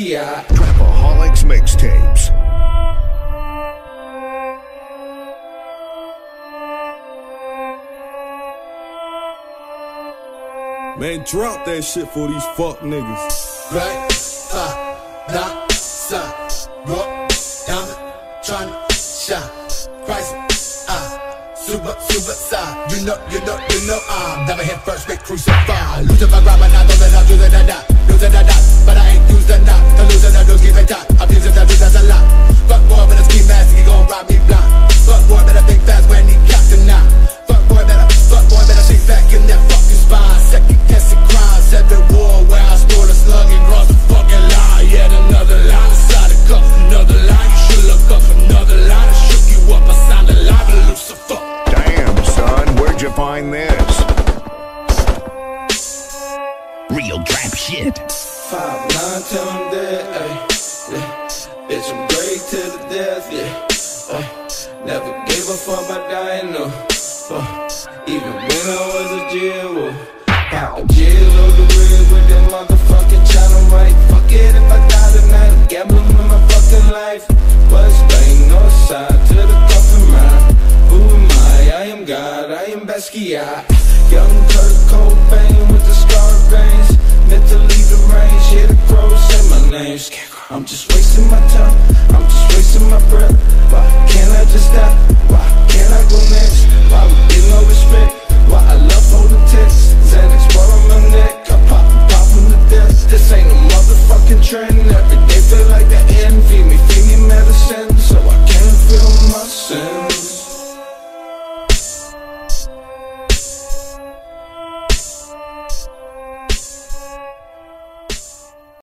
Basquiat. Trapaholics Mixtapes. Man, drop that shit for these fuck niggas. Right, not, side, rock, diamond, tryna shine, price, super side. You know, I'm never hit first, get crucified. Losing my grab, and I know that I'm losing the dot, but I ain't used the knot. The loser that don't give a top, I'm using that that's a lot. Fuck boy, but a ski mask, he gon' rob me blind. Fuck boy, better think fast when he got to knock. Fuck boy, better see back in that fucking spine. Second guessing crime, 7 war where I stored a slug and crossed the fucking line. Yet another line inside the cuff, another line. You should look up another line. I shook you up, I signed a line with Lucifer. Damn, son, where'd you find this? Real trap shit. 5'9" till I'm dead, yeah. Bitch, I'm great to the death, yeah. Never gave a fuck about dying, no. Even when I was a jail, pop a jail on the rig with that motherfucking channel right. Fuck it if I die tonight, I'm gambling with my fucking life. West Bank, north side to the coffin mine. Who am I? I am God, I am Basquiat.